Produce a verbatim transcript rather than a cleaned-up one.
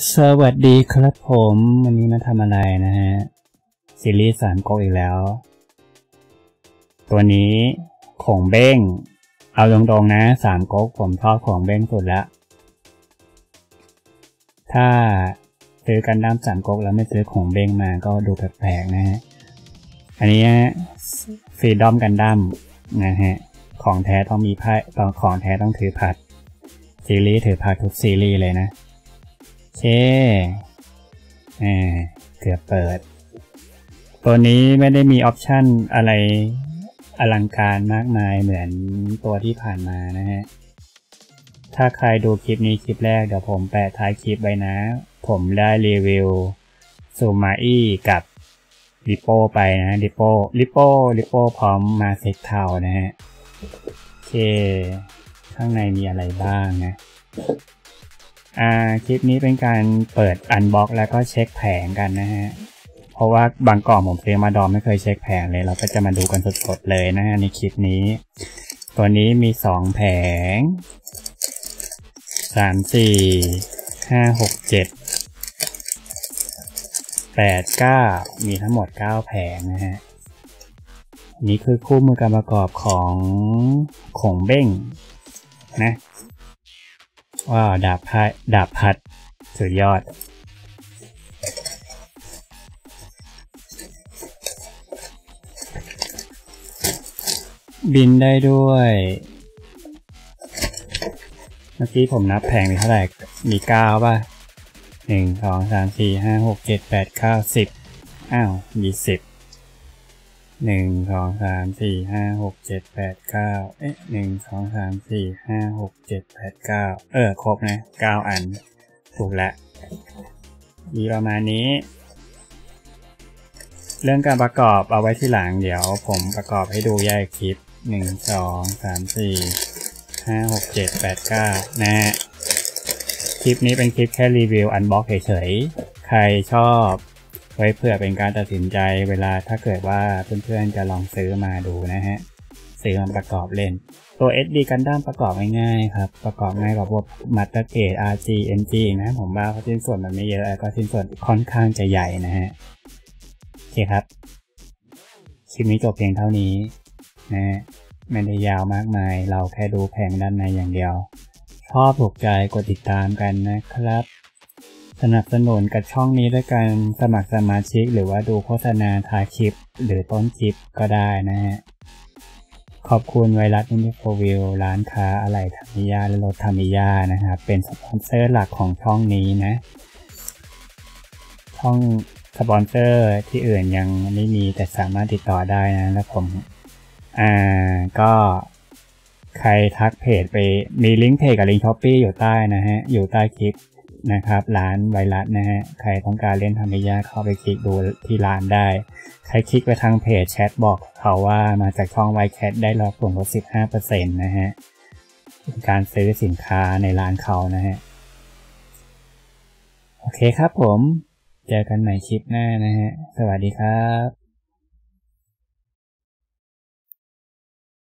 สวัสดีครับผมวันนี้มาทำอะไรนะฮะซีรีส์สามก๊กอีกแล้วตัวนี้ของเบ้งเอาตรงๆนะสามก๊กผมชอบของเบ้งสุดละถ้าซื้อกันดั้มสามก๊กแล้วไม่ซื้อของเบ้งมาก็ดูแปลกๆนะฮะอันนี้ฟรีดอมกันดั้มนะฮะของแท้ต้องมีไพ่ของแท้ต้องถือพัดซีรีส์ถือพัดทุกซีรีส์เลยนะโอเคอ่าเกือบเปิดตัวนี้ไม่ได้มีออปชั่นอะไรอลังการมากมายเหมือนตัวที่ผ่านมานะฮะถ้าใครดูคลิปนี้คลิปแรกเดี๋ยวผมแปะท้ายคลิปไว้นะผมได้รีวิวซูมาอี้กับลิโป้ไปนะลิโป้ลิโป้ลิโป้พร้อมมาเซ็กเทานะฮะโอเคข้างในมีอะไรบ้างนะอ่าคลิปนี้เป็นการเปิดอันบ็อกแล้วก็เช็คแผงกันนะฮะเพราะว่าบางกล่องผมซื้อมาดอมไม่เคยเช็คแผงเลยเราก็จะมาดูกันสดๆเลยนะฮะในคลิปนี้ตัวนี้มีสองแผงสามสี่ห้าหกเจ็ดแปดเก้ามีทั้งหมดเก้าแผงนะฮะนี่คือคู่มือการประกอบของของเบ้งนะว้าวดาบพัดดาบพัดสุดยอดบินได้ด้วยเมื่อกี้ผมนับแผงมีเท่าไหร่มีเก้าป่ะหนึ่งสองสามสี่ห้าหกเจ็ดแปดเก้าสิบอ้าวมีสิบหนึ่งสองสามสี่ห้าหกเจ็ดแปดเก้าเอ๊ะหนึ่งสองสามสี่ห้าหกเจ็ดแปดเก้าเออครบนะเก้าอันถูกแล้วมีประมาณนี้เรื่องการประกอบเอาไว้ที่หลังเดี๋ยวผมประกอบให้ดูแยกคลิปหนึ่งสองสามสี่ห้าหกเจ็ดแปดเก้านะฮะคลิปนี้เป็นคลิปแค่รีวิวอันบ็อกเฉยๆใครชอบไว้เพื่อเป็นการตัดสินใจเวลาถ้าเกิดว่าเพื่อนๆจะลองซื้อมาดูนะฮะซื้อมาประกอบเล่นตัว เอส ดี Gundamประกอบง่ายๆครับประกอบง่ายกว่าพวก Master Grade อาร์ จี เอ็น จี นะผมว่าชิ้นส่วนมันไม่เยอะก็ชิ้นส่วนค่อนข้างจะใหญ่นะฮะโอเคครับคลิปนี้จบเพียงเท่านี้นะฮะไม่ได้ยาวมากมายเราแค่ดูแผงด้านในอย่างเดียวชอบถูกใจกดติดตามกันนะครับสนับสนุนกับช่องนี้ด้วยการสมัครสมาชิกหรือว่าดูโฆษณาท้ายคลิปหรือต้นคลิปก็ได้นะฮะขอบคุณไวรัสอินโฟวิลร้านค้าอะไหล่ธรรมิยาและรถธรรมิยานะครับเป็นสปอนเซอร์หลักของช่องนี้นะช่องสปอนเซอร์ที่อื่นยังไม่มีแต่สามารถติดต่อได้นะแล้วผมอ่าก็ใครทักเพจไปมีลิงก์เพจกับลิงก์ช้อปปี้อยู่ใต้นะฮะอยู่ใต้คลิปนะครับร้านไวรัสนะฮะใครต้องการเล่นธรรมิยาเข้าไปคลิกดูที่ร้านได้ใครคลิกไปทางเพจแชทบอกเขาว่ามาจากช่องไวแคทได้รับส่วนลด สิบห้าเปอร์เซ็นต์ นะฮะเป็นการซื้อสินค้าในร้านเขานะฮะโอเคครับผมเจอกันใหม่คลิปหน้านะฮะสวัสดีครับ